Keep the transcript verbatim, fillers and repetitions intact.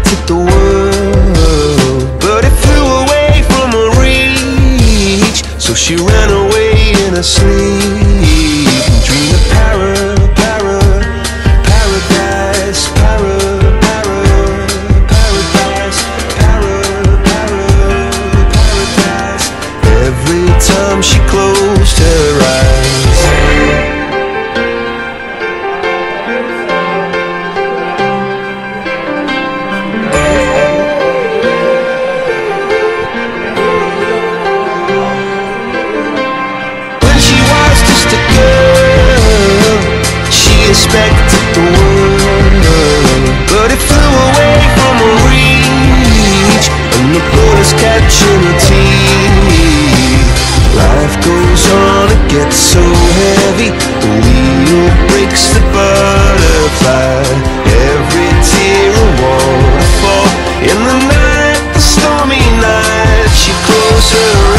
expected the world, but it flew away from her reach. So she ran away in her sleep and dreamed of para, para, paradise, para, para, paradise, para, para, paradise. Every time she closed her eyes, expected the world, but it flew away from her reach, and the bullets catching her teeth. Life goes on, it gets so heavy, the wheel breaks the butterfly. Every tear a waterfall in the night, the stormy night. She closed her